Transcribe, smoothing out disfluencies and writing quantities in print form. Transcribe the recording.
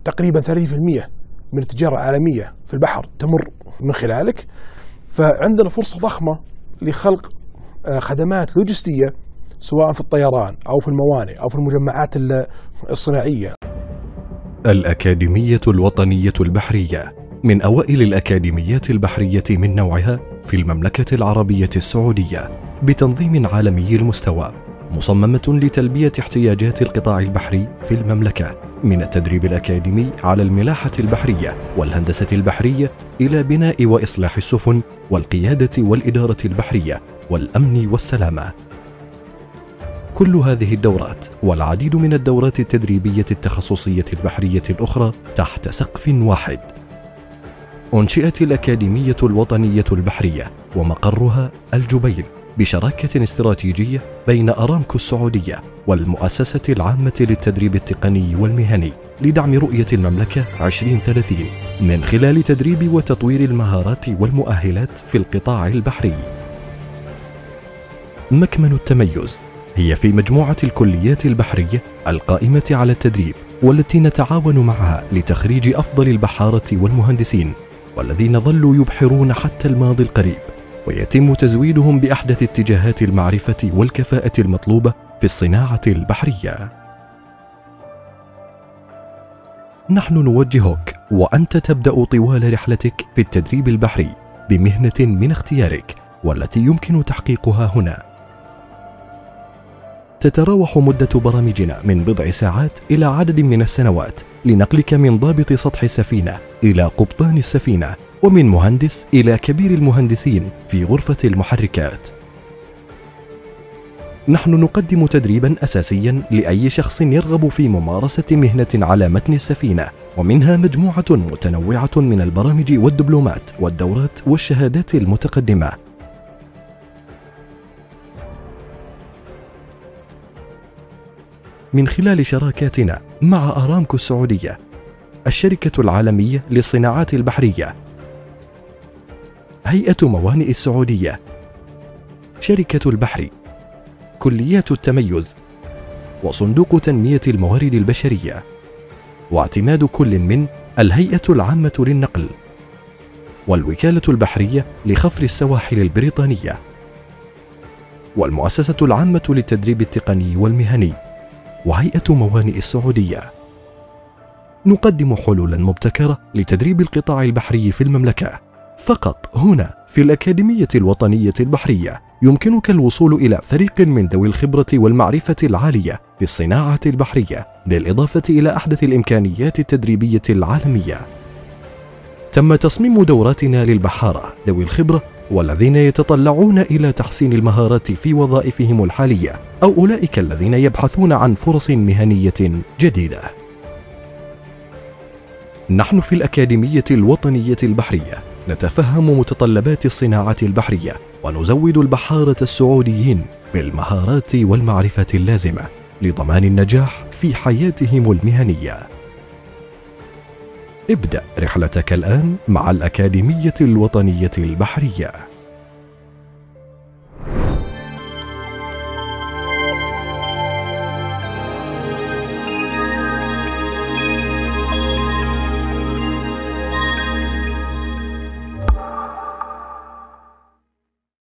تقريبا 30% من التجارة العالمية في البحر تمر من خلالك. فعندنا فرصة ضخمة لخلق خدمات لوجستية سواء في الطيران أو في الموانئ أو في المجمعات الصناعية. الأكاديمية الوطنية البحرية من أوائل الأكاديميات البحرية من نوعها في المملكة العربية السعودية بتنظيم عالمي المستوى، مصممة لتلبية احتياجات القطاع البحري في المملكة، من التدريب الأكاديمي على الملاحة البحرية والهندسة البحرية إلى بناء وإصلاح السفن والقيادة والإدارة البحرية والأمن والسلامة. كل هذه الدورات والعديد من الدورات التدريبية التخصصية البحرية الأخرى تحت سقف واحد. أنشئت الأكاديمية الوطنية البحرية ومقرها الجبيل بشراكة استراتيجية بين أرامكو السعودية والمؤسسة العامة للتدريب التقني والمهني لدعم رؤية المملكة 2030 من خلال تدريب وتطوير المهارات والمؤهلات في القطاع البحري. مكمن التميز هي في مجموعة الكليات البحرية القائمة على التدريب، والتي نتعاون معها لتخريج أفضل البحارة والمهندسين والذين ظلوا يبحرون حتى الماضي القريب، ويتم تزويدهم بأحدث اتجاهات المعرفة والكفاءة المطلوبة في الصناعة البحرية. نحن نوجهك وأنت تبدأ طوال رحلتك في التدريب البحري بمهنة من اختيارك والتي يمكن تحقيقها هنا. تتراوح مدة برامجنا من بضع ساعات إلى عدد من السنوات لنقلك من ضابط سطح السفينة إلى قبطان السفينة، ومن مهندس إلى كبير المهندسين في غرفة المحركات. نحن نقدم تدريبا أساسيا لأي شخص يرغب في ممارسة مهنة على متن السفينة، ومنها مجموعة متنوعة من البرامج والدبلومات والدورات والشهادات المتقدمة. من خلال شراكاتنا مع أرامكو السعودية، الشركة العالمية للصناعات البحرية، هيئة موانئ السعودية، شركة البحر، كليات التميز، وصندوق تنمية الموارد البشرية، واعتماد كل من الهيئة العامة للنقل، والوكالة البحرية لخفر السواحل البريطانية، والمؤسسة العامة للتدريب التقني والمهني، وهيئة موانئ السعودية. نقدم حلولا مبتكرة لتدريب القطاع البحري في المملكة. فقط هنا في الأكاديمية الوطنية البحرية يمكنك الوصول إلى فريق من ذوي الخبرة والمعرفة العالية في الصناعة البحرية، بالإضافة إلى أحدث الإمكانيات التدريبية العالمية. تم تصميم دوراتنا للبحارة ذوي الخبرة والذين يتطلعون إلى تحسين المهارات في وظائفهم الحالية، أو أولئك الذين يبحثون عن فرص مهنية جديدة. نحن في الأكاديمية الوطنية البحرية نتفهم متطلبات الصناعة البحرية، ونزود البحارة السعوديين بالمهارات والمعرفة اللازمة لضمان النجاح في حياتهم المهنية. ابدأ رحلتك الآن مع الأكاديمية الوطنية البحرية.